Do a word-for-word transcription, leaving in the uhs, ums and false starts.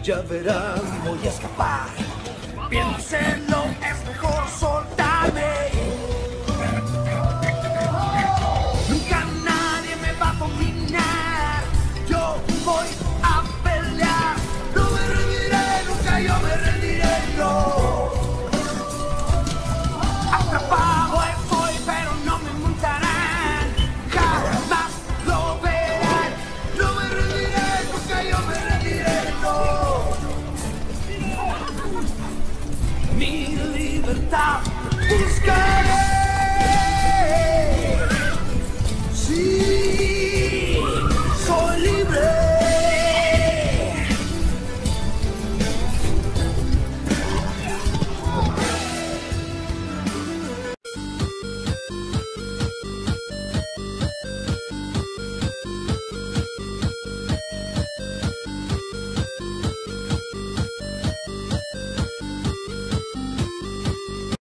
Ya verán, voy a escapar. Piénsenlo, es mejor soltarme. Nunca nadie me va a dominar. Yo voy a pelear. No me rendiré, nunca yo me rendiré, no. Atrapado estoy, pero no me montarán. Jamás lo verán. No me rendiré, nunca yo me rendiré, no. Mi libertad buscaré.